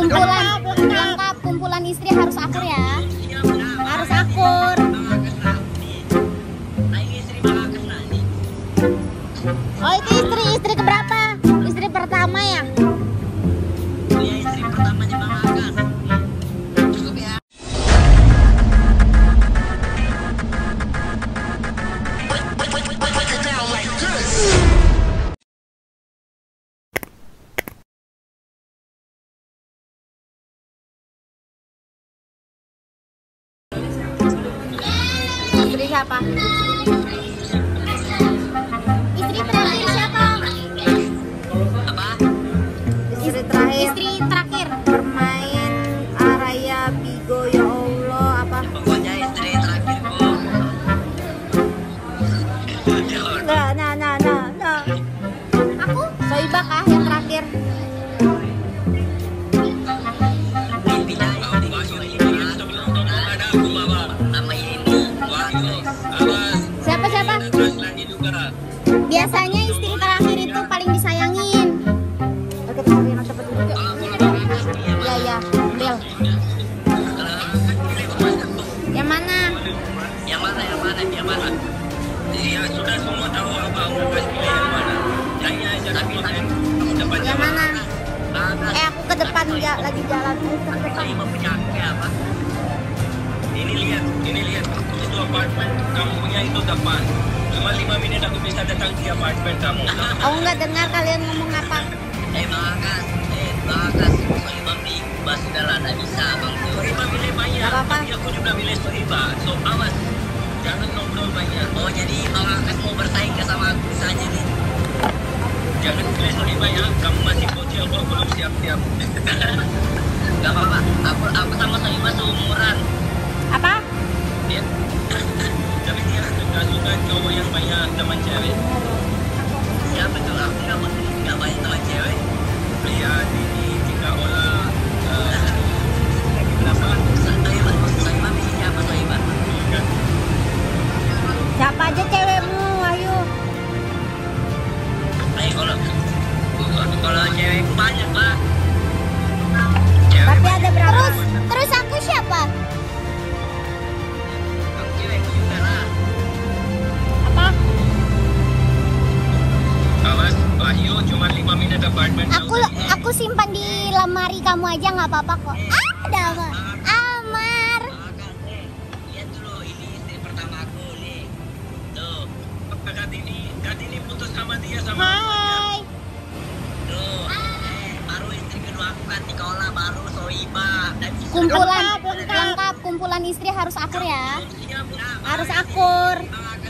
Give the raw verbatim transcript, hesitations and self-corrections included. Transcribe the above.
kumpulan lengkap, kumpulan istri harus akur ya. Harus akur. Oh, itu istri istri keberapa? Istri pertama ya? Iya, istri pertamanya Bang Agas. Cukup ya. Istri siapa? Istri terakhir siapa? Apa? Istri terakhir. Istri terakhir. Bermain Araya Bigo, ya Allah, apa? Pokoknya istri terakhirku. Nah, nah, nah, nah, nah. Aku Soibah kah yang terakhir? Intinya nama ini Siapa siapa? Biasanya istri terakhir itu paling disayangin. Oke, kita cepet dulu. Iya, iya, Bel. Yang mana? Yang mana, yang mana, yang mana? Iya, sudah semua tahu abang kasih pilih yang mana. Ya, ya, ya, tapi kamu depan Yang mana? Agas. Eh, aku ke depan ya, lagi jalan ke depan. Saya mau punya apa? Ini lihat, ini lihat. Itu apartemen kamu punya itu depan. Cuma lima menit aku bisa datang di apartemen kamu. Aku nggak dengar kalian ngomong apa. Eh, Bang Agas, eh, Bang Agas, Sohibah beli bas segala, nggak bisa, Bang. Sohibah milih banyak, Nggak apa-apa. tapi aku juga milih Sohibah. So, awas, jangan ngobrol banyak. Oh, jadi Bang Agas mau bersaing ke sama aku saja nih. Jangan pilih Sohibah ya, kamu masih bocil kok, belum siap-siap. Gak apa-apa, aku, aku sama Sohibah seumuran. Apa? Dia, tapi dia suka suka cowok yang banyak teman cewek. Siapa tuh? Aku nggak mau nggak banyak teman cewek. Iya, ini jika olah eh, lagi berapa? Sohibah, Sohibah milih siapa Sohibah? Siapa aja cewekmu, Wahyu? Eh, kalau kalau cewek banyak lah. Cewek Tapi banyak. ada berapa? Terus, terus aku siapa? Aku cewek juga lah. Apa? Awas, Wahyu cuma lima menit apartemen. Aku aku simpan di lemari kamu aja, nggak apa-apa kok. Ada apa? Amar. Lihat dulu, ini istri pertama aku nih. Tuh, Kartini, Kartini putus sama dia sama Hai. tuh. Eh, baru istri kedua aku kan Nikola, baru Sohibah. Dan Kumpulan lengkap, kumpulan istri harus akur ya. siap, nah, Harus akur. Bang